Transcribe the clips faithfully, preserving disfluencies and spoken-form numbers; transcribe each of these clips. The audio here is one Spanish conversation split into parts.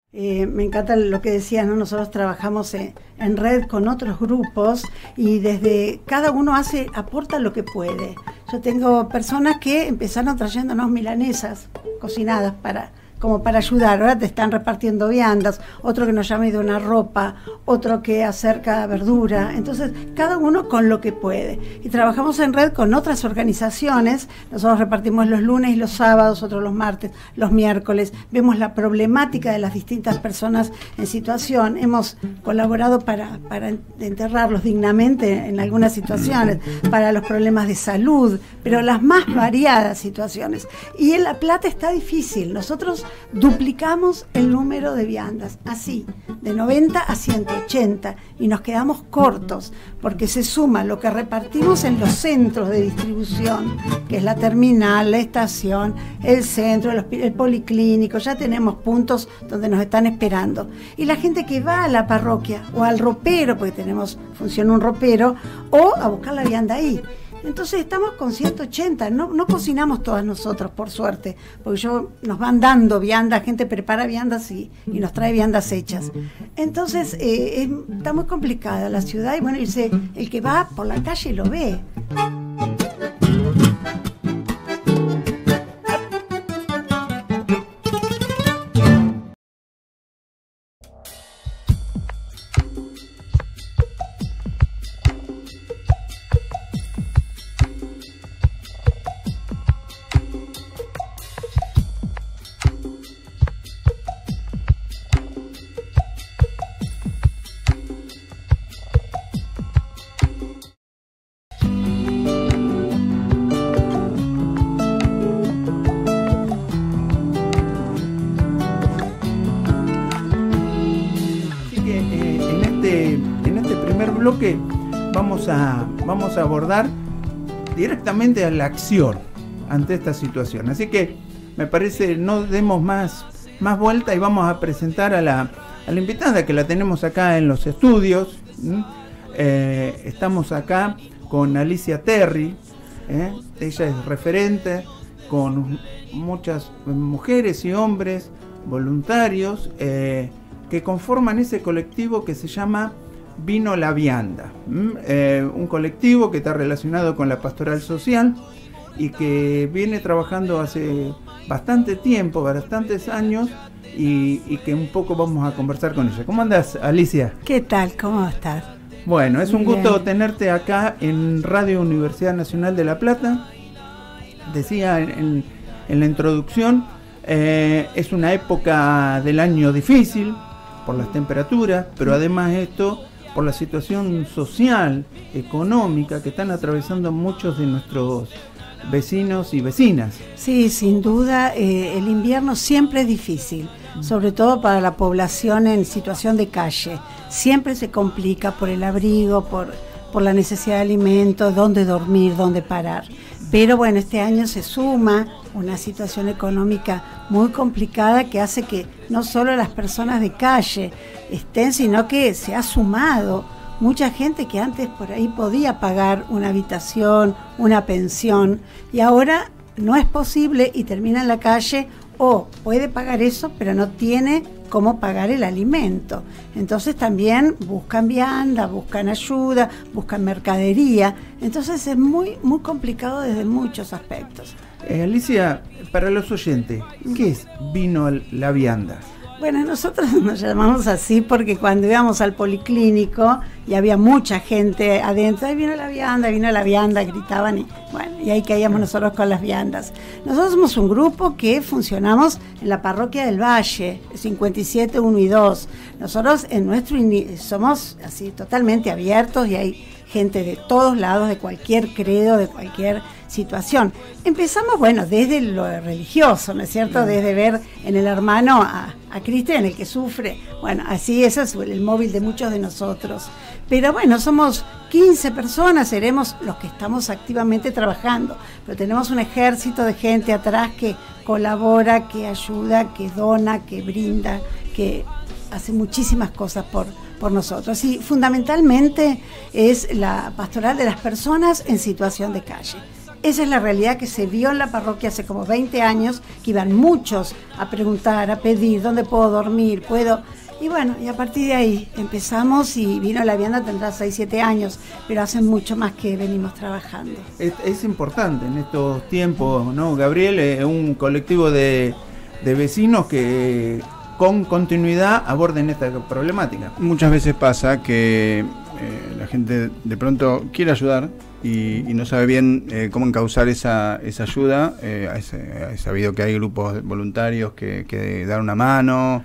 Eh, me encanta lo que decías, ¿no? Nosotros trabajamos en, en red con otros grupos y desde cada uno hace, aporta lo que puede. Yo tengo personas que empezaron trayéndonos milanesas cocinadas para como para ayudar. Ahora te están repartiendo viandas, otro que nos llame de una ropa, otro que acerca verdura. Entonces, cada uno con lo que puede. Y trabajamos en red con otras organizaciones. Nosotros repartimos los lunes y los sábados, otros los martes, los miércoles. Vemos la problemática de las distintas personas en situación. Hemos colaborado para, para enterrarlos dignamente en algunas situaciones, para los problemas de salud, pero las más variadas situaciones. Y en La Plata está difícil. Nosotros duplicamos el número de viandas, así, de noventa a ciento ochenta, y nos quedamos cortos, porque se suma lo que repartimos en los centros de distribución, que es la terminal, la estación, el centro, el, el policlínico. Ya tenemos puntos donde nos están esperando. Y la gente que va a la parroquia, o al ropero, porque tenemos, funciona un ropero, o a buscar la vianda ahí. Entonces estamos con ciento ochenta, no, no cocinamos todas nosotros, por suerte, porque yo, nos van dando viandas, gente prepara viandas y, y nos trae viandas hechas. Entonces eh, es, está muy complicada la ciudad y bueno, el, el que va por la calle lo ve. Bloque vamos a, vamos a abordar directamente a la acción ante esta situación. Así que me parece no demos más, más vuelta y vamos a presentar a la, a la invitada que la tenemos acá en los estudios. ¿Mm? Eh, estamos acá con Alicia Terry, ¿eh? Ella es referente con muchas mujeres y hombres voluntarios eh, que conforman ese colectivo que se llama Vino la Vianda, ¿Mm? eh, un colectivo que está relacionado con la pastoral social y que viene trabajando hace bastante tiempo, bastantes años, y, y que un poco vamos a conversar con ella. ¿Cómo andas, Alicia? ¿Qué tal? ¿Cómo estás? Bueno, es un Bien. gusto tenerte acá en Radio Universidad Nacional de La Plata. Decía en, en, en la introducción, eh, es una época del año difícil por las temperaturas, pero además esto por la situación social, económica que están atravesando muchos de nuestros vecinos y vecinas. Sí, sin duda, eh, el invierno siempre es difícil, sobre todo para la población en situación de calle. Siempre se complica por el abrigo, por, por la necesidad de alimentos, dónde dormir, dónde parar. Pero bueno, este año se suma una situación económica muy complicada que hace que no solo las personas de calle estén, sino que se ha sumado mucha gente que antes por ahí podía pagar una habitación, una pensión, y ahora no es posible y termina en la calle, o puede pagar eso, pero no tiene cómo pagar el alimento. Entonces también buscan vianda, buscan ayuda, buscan mercadería. Entonces es muy, muy complicado desde muchos aspectos. Eh, Alicia, para los oyentes, ¿qué es Vino la Vianda? Bueno, nosotros nos llamamos así porque cuando íbamos al policlínico y había mucha gente adentro, ahí vino la vianda, vino la vianda, gritaban y bueno, y ahí caíamos nosotros con las viandas. Nosotros somos un grupo que funcionamos en la parroquia del Valle, cincuenta y siete, uno y dos. Nosotros en nuestro somos así totalmente abiertos y hay gente de todos lados, de cualquier credo, de cualquier situación. Empezamos, bueno, desde lo religioso, ¿no es cierto? Desde ver en el hermano a, a Cristo, en el que sufre. Bueno, así eso es el móvil de muchos de nosotros. Pero bueno, somos quince personas, seremos los que estamos activamente trabajando, pero tenemos un ejército de gente atrás que colabora, que ayuda, que dona, que brinda, que hace muchísimas cosas por por nosotros. Y fundamentalmente es la pastoral de las personas en situación de calle. Esa es la realidad que se vio en la parroquia hace como veinte años, que iban muchos a preguntar, a pedir, ¿dónde puedo dormir? ¿Puedo...? Y bueno, y a partir de ahí empezamos y vino la vianda, tendrá seis, siete años, pero hace mucho más que venimos trabajando. Es, es importante en estos tiempos, ¿no, Gabriel? Es un colectivo de, de vecinos que con continuidad aborden esta problemática. Muchas veces pasa que eh, la gente de pronto quiere ayudar y, y no sabe bien eh, cómo encauzar esa, esa ayuda. Eh, he sabido que hay grupos voluntarios que, que dan una mano,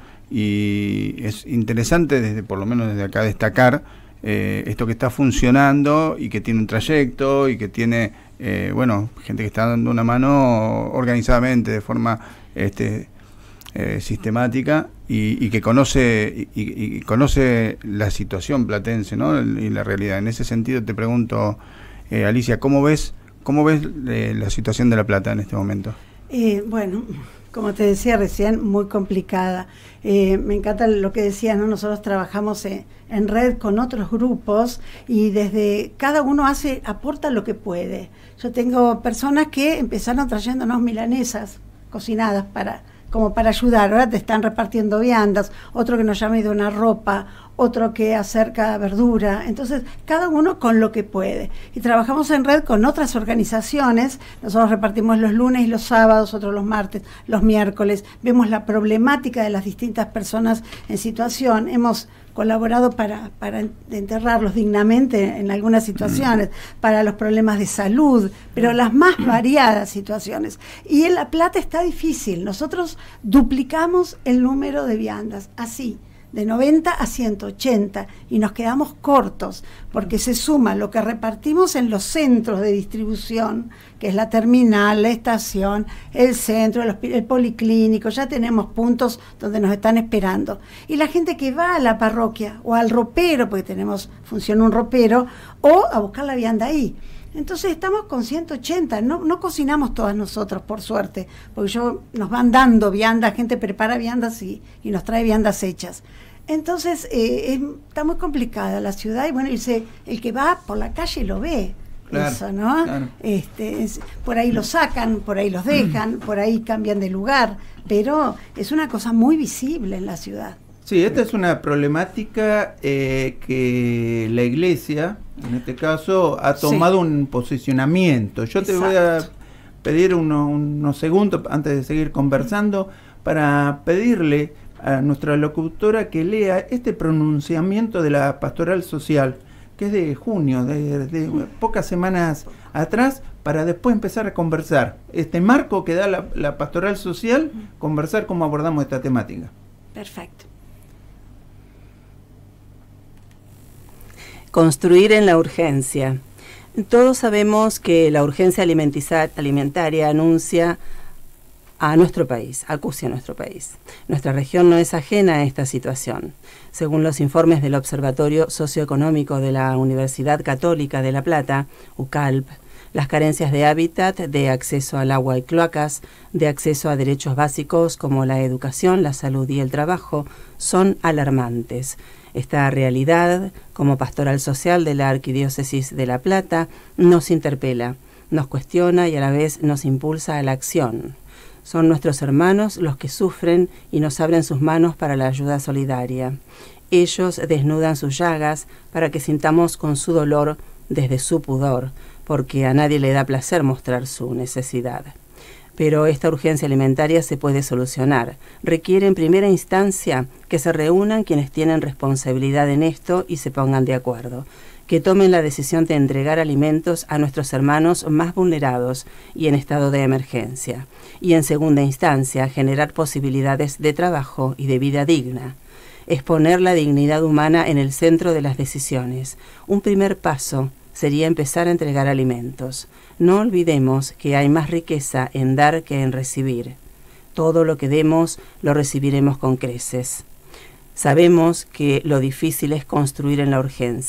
y es interesante, desde por lo menos desde acá, destacar eh, esto que está funcionando y que tiene un trayecto y que tiene, eh, bueno, gente que está dando una mano organizadamente, de forma este, eh, sistemática y, y que conoce y, y conoce la situación platense, ¿no? Y la realidad. En ese sentido te pregunto, eh, Alicia, ¿cómo ves, cómo ves eh, la situación de La Plata en este momento? Eh, bueno, como te decía recién, muy complicada. Eh, me encanta lo que decías, ¿no? Nosotros trabajamos en, en red con otros grupos y desde cada uno hace, aporta lo que puede. Yo tengo personas que empezaron trayéndonos milanesas cocinadas para, como para ayudar. Ahora te están repartiendo viandas, otro que nos llama y de una ropa, otro que acerca verdura. Entonces, cada uno con lo que puede. Y trabajamos en red con otras organizaciones. Nosotros repartimos los lunes y los sábados, otros los martes, los miércoles. Vemos la problemática de las distintas personas en situación. Hemos colaborado para, para enterrarlos dignamente en algunas situaciones, para los problemas de salud, pero las más variadas situaciones. Y en La Plata está difícil. Nosotros duplicamos el número de viandas, así, de noventa a ciento ochenta, y nos quedamos cortos, porque se suma lo que repartimos en los centros de distribución, que es la terminal, la estación, el centro, el, el policlínico. Ya tenemos puntos donde nos están esperando. Y la gente que va a la parroquia, o al ropero, porque tenemos, funciona un ropero, o a buscar la vianda ahí. Entonces estamos con ciento ochenta, no, no cocinamos todas nosotros, por suerte, porque yo, nos van dando viandas, gente prepara viandas y, y nos trae viandas hechas. Entonces eh, es, está muy complicada la ciudad y bueno, el, se, el que va por la calle lo ve, claro, eso, ¿no? Claro. Este, es, por ahí los sacan, por ahí los dejan, por ahí cambian de lugar, pero es una cosa muy visible en la ciudad. Sí, esta es una problemática eh, que la Iglesia, en este caso, ha tomado sí. un posicionamiento. Yo Exacto. te voy a pedir uno, unos segundos antes de seguir conversando para pedirle a nuestra locutora que lea este pronunciamiento de la Pastoral Social, que es de junio, de, de pocas semanas atrás, para después empezar a conversar. Este marco que da la, la Pastoral Social, conversar cómo abordamos esta temática. Perfecto. Construir en la urgencia. Todos sabemos que la urgencia alimentaria anuncia a nuestro país, acucia a nuestro país. Nuestra región no es ajena a esta situación. Según los informes del Observatorio Socioeconómico de la Universidad Católica de La Plata, U C A L P, las carencias de hábitat, de acceso al agua y cloacas, de acceso a derechos básicos como la educación, la salud y el trabajo, son alarmantes. Esta realidad, como pastoral social de la Arquidiócesis de La Plata, nos interpela, nos cuestiona y a la vez nos impulsa a la acción. Son nuestros hermanos los que sufren y nos abren sus manos para la ayuda solidaria. Ellos desnudan sus llagas para que sintamos con su dolor desde su pudor, porque a nadie le da placer mostrar su necesidad. Pero esta urgencia alimentaria se puede solucionar. Requiere en primera instancia que se reúnan quienes tienen responsabilidad en esto y se pongan de acuerdo, que tomen la decisión de entregar alimentos a nuestros hermanos más vulnerados y en estado de emergencia, y en segunda instancia generar posibilidades de trabajo y de vida digna. Es poner la dignidad humana en el centro de las decisiones. Un primer paso sería empezar a entregar alimentos. No olvidemos que hay más riqueza en dar que en recibir. Todo lo que demos lo recibiremos con creces. Sabemos que lo difícil es construir en la urgencia.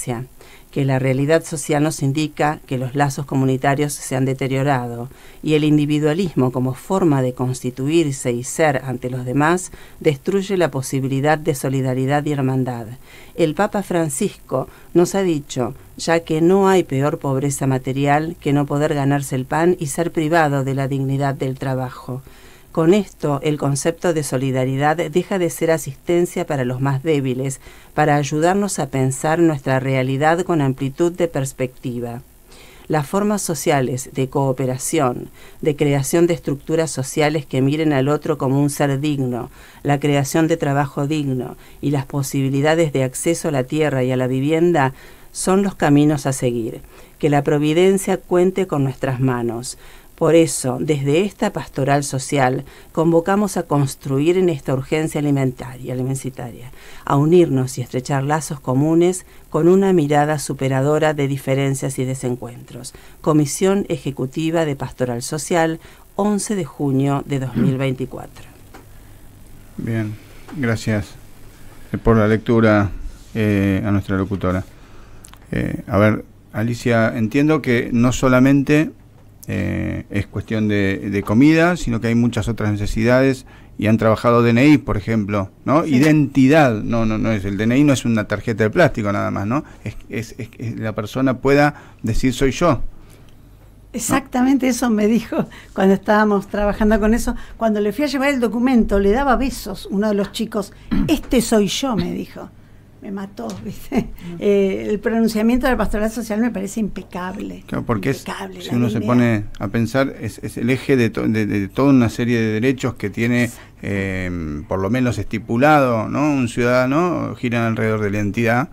que la realidad social nos indica que los lazos comunitarios se han deteriorado y el individualismo como forma de constituirse y ser ante los demás destruye la posibilidad de solidaridad y hermandad. El Papa Francisco nos ha dicho, ya que no hay peor pobreza material que no poder ganarse el pan y ser privado de la dignidad del trabajo. Con esto, el concepto de solidaridad deja de ser asistencia para los más débiles, para ayudarnos a pensar nuestra realidad con amplitud de perspectiva. Las formas sociales de cooperación, de creación de estructuras sociales que miren al otro como un ser digno, la creación de trabajo digno y las posibilidades de acceso a la tierra y a la vivienda son los caminos a seguir. Que la providencia cuente con nuestras manos. Por eso, desde esta pastoral social, convocamos a construir en esta urgencia alimentaria, alimentaria, a unirnos y estrechar lazos comunes con una mirada superadora de diferencias y desencuentros. Comisión Ejecutiva de Pastoral Social, once de junio de dos mil veinticuatro. Bien, gracias por la lectura eh, a nuestra locutora. Eh, a ver, Alicia, entiendo que no solamente Eh, es cuestión de, de comida, sino que hay muchas otras necesidades y han trabajado D N I, por ejemplo, ¿no? Sí. Identidad, no, no, no es el D N I, no es una tarjeta de plástico nada más, ¿no? Es, es, es que la persona pueda decir soy yo. Exactamente, ¿no? Eso me dijo cuando estábamos trabajando con eso. Cuando le fui a llevar el documento, le daba besos uno de los chicos. Este soy yo, me dijo. Me mató, ¿viste? Uh-huh. Eh, el pronunciamiento de la pastoral social me parece impecable. Claro, porque impecable, es, si uno dignidad. se pone a pensar, es, es el eje de, to, de, de toda una serie de derechos que tiene, eh, por lo menos estipulado, ¿no? Un ciudadano gira alrededor de la identidad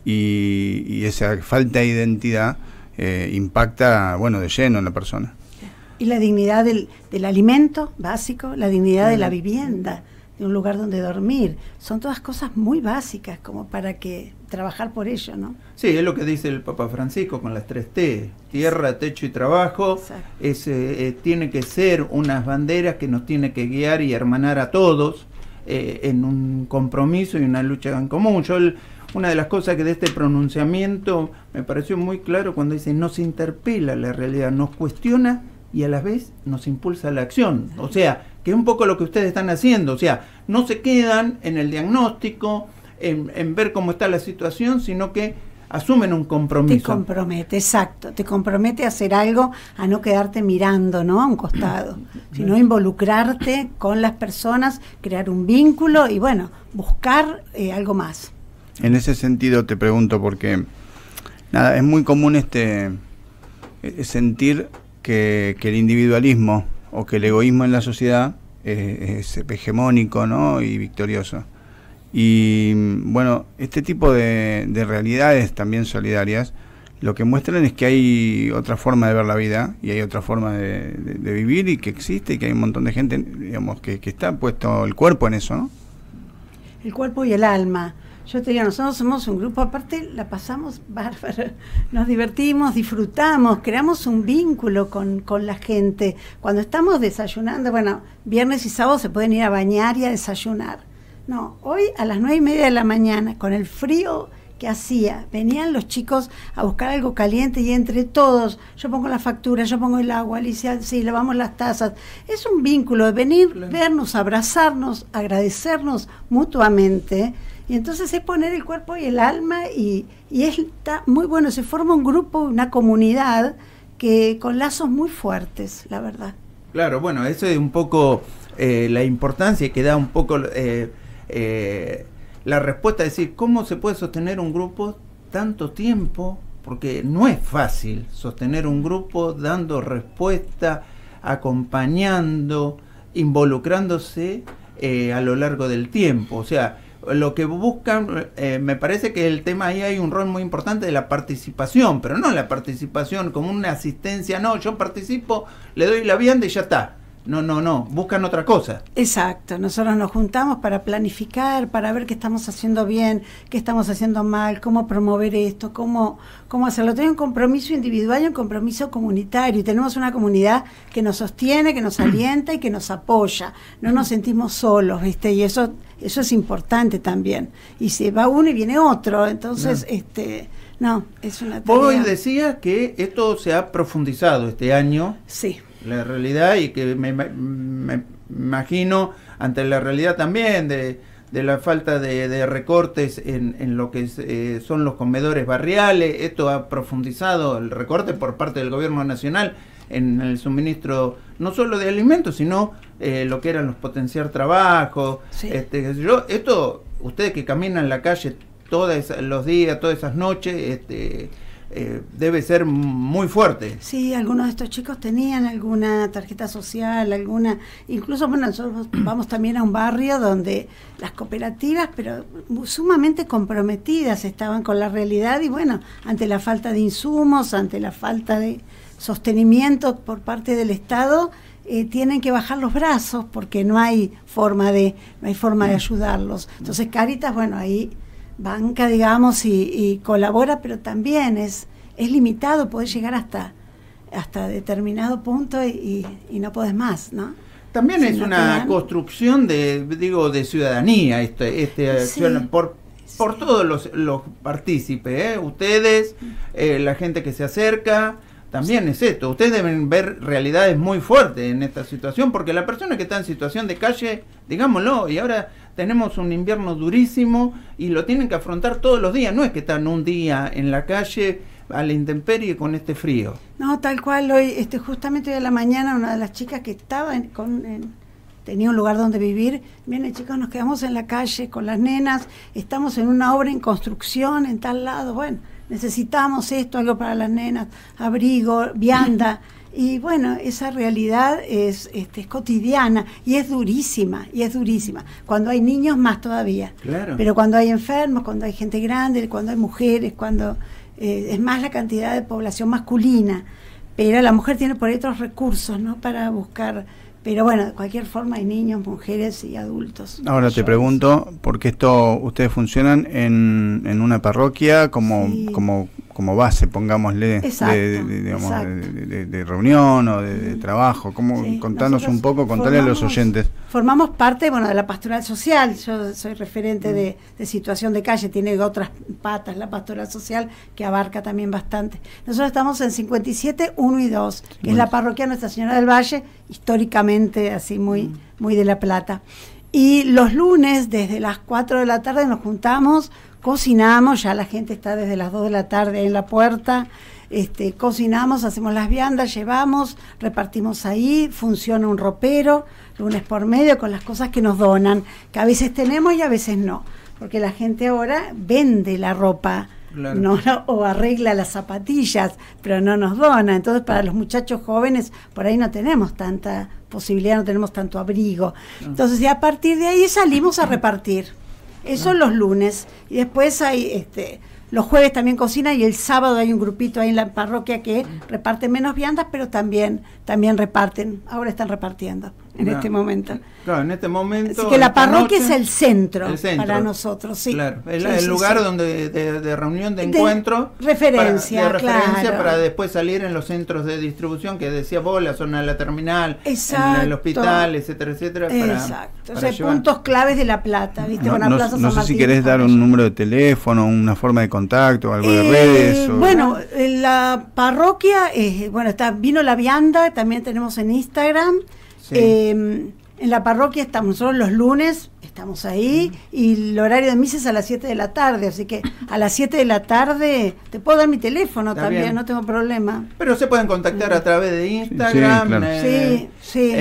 y, y esa falta de identidad eh, impacta, bueno, de lleno en la persona. Y la dignidad del, del alimento básico, la dignidad uh-huh. de la vivienda, de un lugar donde dormir, son todas cosas muy básicas como para que trabajar por ello, ¿no? Sí, es lo que dice el Papa Francisco con las tres T, tierra, techo y trabajo. Es, eh, tiene que ser unas banderas que nos tiene que guiar y hermanar a todos eh, en un compromiso y una lucha en común. Yo el, una de las cosas que de este pronunciamiento me pareció muy claro cuando dice nos interpela la realidad, nos cuestiona y a la vez nos impulsa a la acción. O sea, que es un poco lo que ustedes están haciendo, o sea, no se quedan en el diagnóstico, en, en ver cómo está la situación, sino que asumen un compromiso. Te compromete, exacto, te compromete a hacer algo, a no quedarte mirando, ¿no? A un costado, sino involucrarte con las personas, crear un vínculo y, bueno, buscar eh, algo más. En ese sentido te pregunto, porque, nada, es muy común este eh, sentir que, que el individualismo o que el egoísmo en la sociedad eh, es hegemónico, ¿no? Y victorioso. Y bueno, este tipo de, de realidades también solidarias lo que muestran es que hay otra forma de ver la vida y hay otra forma de, de, de vivir y que existe y que hay un montón de gente, digamos, que, que está puesto el cuerpo en eso, ¿no? El cuerpo y el alma. Yo te digo, nosotros somos un grupo, aparte la pasamos bárbaro, nos divertimos, disfrutamos, creamos un vínculo con, con la gente. Cuando estamos desayunando, bueno, viernes y sábado se pueden ir a bañar y a desayunar. No, hoy a las nueve y media de la mañana, con el frío que hacía, venían los chicos a buscar algo caliente y entre todos, yo pongo la factura, yo pongo el agua, Alicia, sí, lavamos las tazas. Es un vínculo de venir, claro, vernos, abrazarnos, agradecernos mutuamente. Y entonces es poner el cuerpo y el alma y, y está muy bueno, se forma un grupo, una comunidad que con lazos muy fuertes, la verdad. Claro, bueno, eso es un poco eh, la importancia que da un poco eh, eh, la respuesta, es decir, ¿cómo se puede sostener un grupo tanto tiempo? Porque no es fácil sostener un grupo dando respuesta, acompañando, involucrándose eh, a lo largo del tiempo, o sea, lo que buscan, eh, me parece que el tema ahí hay un rol muy importante de la participación, pero no la participación como una asistencia, no, yo participo, le doy la vianda y ya está. No, no, no, buscan otra cosa. Exacto, nosotros nos juntamos para planificar, para ver qué estamos haciendo bien, qué estamos haciendo mal, cómo promover esto, cómo, cómo hacerlo. Tenemos un compromiso individual y un compromiso comunitario, y tenemos una comunidad que nos sostiene, que nos alienta y que nos apoya. No nos sentimos solos, ¿viste? Y eso, eso es importante también. Y se va uno y viene otro, entonces, no. este... No, es una tarea. Vos decías que esto se ha profundizado este año. Sí. La realidad, y que me, me, me imagino ante la realidad también de, de la falta de, de recortes en, en lo que es, eh, son los comedores barriales. Esto ha profundizado el recorte por parte del gobierno nacional en el suministro no solo de alimentos, sino eh, lo que eran los potenciar trabajos. Sí. Este, yo, esto, ustedes que caminan en la calle todos los días, todas esas noches, este, eh, debe ser muy fuerte. Sí, algunos de estos chicos tenían alguna tarjeta social, alguna, incluso, bueno, nosotros vamos también a un barrio donde las cooperativas, pero sumamente comprometidas estaban con la realidad y bueno, ante la falta de insumos, ante la falta de sostenimiento por parte del Estado, eh, tienen que bajar los brazos porque no hay forma de, no hay forma de ayudarlos. Entonces Cáritas, bueno, ahí banca, digamos, y, y colabora, pero también es, es limitado, podés llegar hasta, hasta determinado punto y, y, y no podés más, ¿no? También si es no una dan... construcción de, digo, de ciudadanía, este, este Sí. por por sí. todos los, los partícipes, ¿eh? Ustedes, eh, la gente que se acerca. También es esto, ustedes deben ver realidades muy fuertes en esta situación, porque la persona que está en situación de calle, digámoslo, y ahora tenemos un invierno durísimo y lo tienen que afrontar todos los días, no es que están un día en la calle a la intemperie con este frío. No, tal cual, hoy, este, justamente hoy a la mañana una de las chicas que estaba en, con, en, tenía un lugar donde vivir, viene, chicos, nos quedamos en la calle con las nenas, estamos en una obra en construcción en tal lado, bueno, necesitamos esto, algo para las nenas, abrigo, vianda, y bueno, esa realidad es, este, es cotidiana y es durísima, y es durísima. Cuando hay niños más todavía, Claro. pero cuando hay enfermos, cuando hay gente grande, cuando hay mujeres, cuando eh, es más la cantidad de población masculina, pero la mujer tiene por ahí otros recursos, ¿no? Para buscar, pero bueno, de cualquier forma hay niños, mujeres y adultos. Ahora te pregunto, porque esto ustedes funcionan en, en una parroquia como, Sí. como, como base, pongámosle, Exacto, de, de, digamos, exacto. de, de, de reunión o de, de trabajo. ¿Cómo, Sí, contanos nosotros un poco, contale a los formamos- oyentes. Formamos parte, bueno, de la pastoral social. Yo soy referente de, de situación de calle, tiene otras patas la pastoral social que abarca también bastante. Nosotros estamos en cincuenta y siete, uno y dos, que es la parroquia Nuestra Señora del Valle, históricamente así muy, mm. muy de La Plata. Y los lunes, desde las cuatro de la tarde, nos juntamos, cocinamos, ya la gente está desde las dos de la tarde en la puerta. Este, cocinamos, hacemos las viandas, llevamos, repartimos ahí, funciona un ropero, lunes por medio, con las cosas que nos donan, que a veces tenemos y a veces no, porque la gente ahora vende la ropa, claro. no, no, o arregla las zapatillas, pero no nos dona. Entonces para los muchachos jóvenes por ahí no tenemos tanta posibilidad, no tenemos tanto abrigo. Entonces y a partir de ahí salimos a repartir. Eso los lunes, y después hay este los jueves también cocina, y el sábado hay un grupito ahí en la parroquia que reparte menos viandas, pero también también reparten, ahora están repartiendo en no. este momento. Claro, en este momento. Así que la parroquia noche, es el centro, el centro para nosotros, sí. Claro, el, sí, el sí, lugar sí. donde de, de reunión, de encuentro. De referencia, para, de referencia claro. para después salir en los centros de distribución que decía vos, la zona de la terminal, Exacto. en el hospital, etcétera, etcétera. Para, Exacto, para o sea, llevar. puntos claves de La Plata, ¿viste? No, Bueno, no, Plaza no San sé Martín, si querés dar un número de teléfono, una forma de contacto, algo de eh, redes. O... Bueno, la parroquia, eh, bueno, está Vino la Vianda, también tenemos en Instagram. Sí. Eh, en la parroquia estamos nosotros los lunes, estamos ahí, mm. y el horario de misa es a las siete de la tarde, así que a las siete de la tarde te puedo dar mi teléfono Está también, bien. no tengo problema. Pero se pueden contactar mm. a través de Instagram. Sí, claro. eh, sí, sí.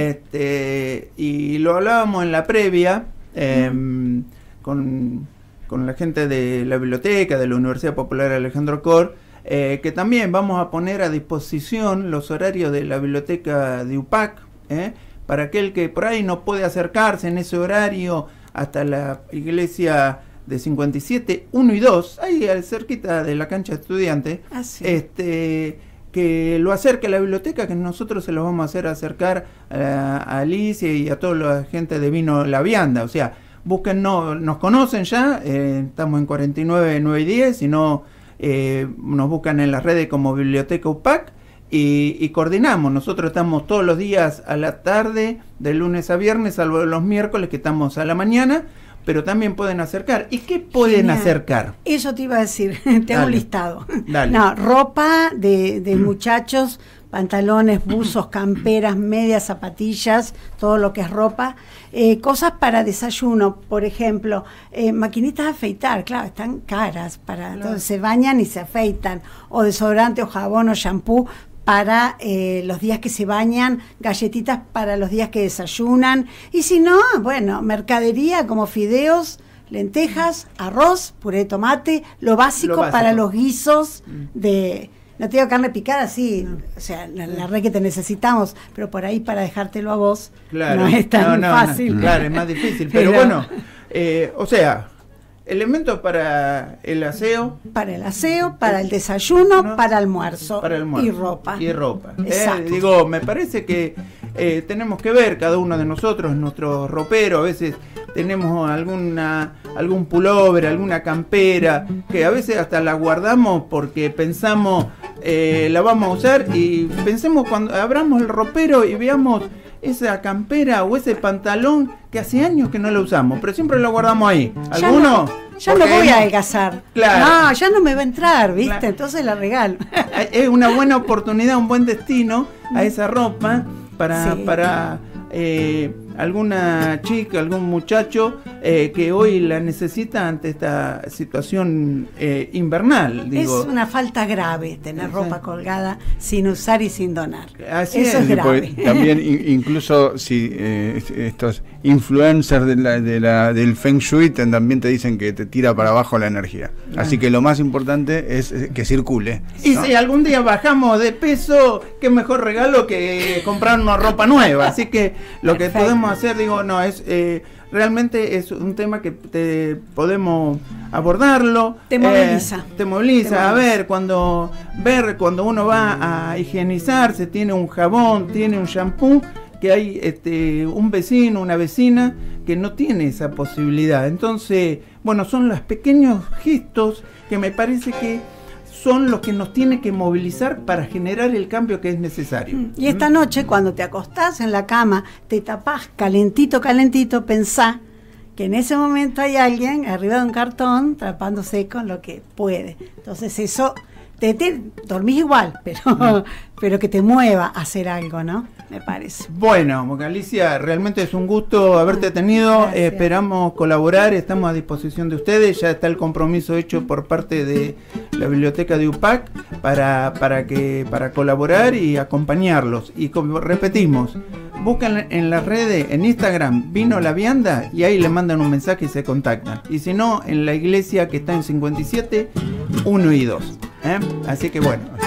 Este, y lo hablábamos en la previa eh, mm. con, con la gente de la biblioteca de la Universidad Popular Alejandro Cor, eh, que también vamos a poner a disposición los horarios de la biblioteca de U P A C, ¿eh? para aquel que por ahí no puede acercarse en ese horario hasta la iglesia de cincuenta y siete, uno y dos, ahí cerquita de la cancha de estudiantes, ah, sí. este, que lo acerque a la biblioteca, que nosotros se los vamos a hacer acercar a, a Alicia y a toda la gente de Vino la Vianda. O sea, búsquennos, nos conocen ya, eh, estamos en cuarenta y nueve, nueve y diez, si no, eh, nos buscan en las redes como Biblioteca U P A C. Y, y coordinamos, nosotros estamos todos los días a la tarde, de lunes a viernes, salvo los miércoles que estamos a la mañana, pero también pueden acercar. ¿Y qué pueden Genial. acercar? Eso te iba a decir, tengo Dale. un listado. Dale. No, ropa de, de muchachos, pantalones, buzos, camperas, medias, zapatillas, todo lo que es ropa. Eh, cosas para desayuno, por ejemplo, eh, maquinitas de afeitar, claro, están caras, para Claro. entonces se bañan y se afeitan, o desodorante o jabón o shampoo para eh, los días que se bañan, galletitas para los días que desayunan, y si no, bueno, mercadería como fideos, lentejas, arroz, puré de tomate, lo básico, Lo básico. para los guisos Mm. de... No te digo carne picada, sí, o sea, la, la re que te necesitamos, pero por ahí para dejártelo a vos Claro. no es tan No, no, fácil. no, claro, es más difícil. Pero, Pero- bueno, eh, o sea, elementos para el aseo, Para el aseo, para el desayuno, ¿no? para almuerzo, para el almuerzo. y ropa. Y ropa. Eh, Exacto. digo, me parece que eh, tenemos que ver cada uno de nosotros, nuestro ropero, a veces tenemos alguna algún pullover, alguna campera, que a veces hasta la guardamos porque pensamos eh, la vamos a usar, y pensemos cuando abramos el ropero y veamos esa campera o ese pantalón que hace años que no lo usamos, pero siempre lo guardamos ahí. Ya ¿Alguno? no, ya no Porque voy a hemos- adelgazar. Claro. No, ya no me va a entrar, ¿viste? Claro. Entonces la regalo. Es una buena oportunidad, un buen destino a esa ropa para, Sí. para eh, alguna chica, algún muchacho eh, que hoy la necesita ante esta situación eh, invernal. Digo. Es una falta grave tener Sí. ropa colgada sin usar y sin donar. Así Eso es. es Sí, grave. porque también in- incluso si eh, est- estos influencers de la, de la, del Feng Shui te- también te dicen que te tira para abajo la energía. Así que lo más importante es eh, que circule. Y ¿no? si algún día bajamos de peso, qué mejor regalo que comprarnos ropa nueva. Así que lo que Perfecto. podemos hacer, digo, no, es eh, realmente es un tema que te, podemos abordarlo. Te eh, moviliza. te moviliza. Te A moviliza. ver, cuando ver cuando uno va a higienizarse, tiene un jabón, tiene un shampoo, que hay este, un vecino, una vecina que no tiene esa posibilidad. Entonces, bueno, son los pequeños gestos que me parece que son los que nos tienen que movilizar para generar el cambio que es necesario. Y esta noche, cuando te acostás en la cama, te tapás calentito, calentito, pensá que en ese momento hay alguien arriba de un cartón tapándose con lo que puede. Entonces eso, te, te dormís igual, pero, pero que te mueva a hacer algo, ¿no? Me parece. Bueno, Galicia, realmente es un gusto haberte tenido. Gracias. Eh, esperamos colaborar, estamos a disposición de ustedes. Ya está el compromiso hecho por parte de la biblioteca de U P A C para, para, que, para colaborar y acompañarlos. Y como repetimos, buscan en las redes, en Instagram, Vino la Vianda, y ahí le mandan un mensaje y se contactan. Y si no, en la iglesia que está en cincuenta y siete, uno y dos. ¿eh? Así que bueno.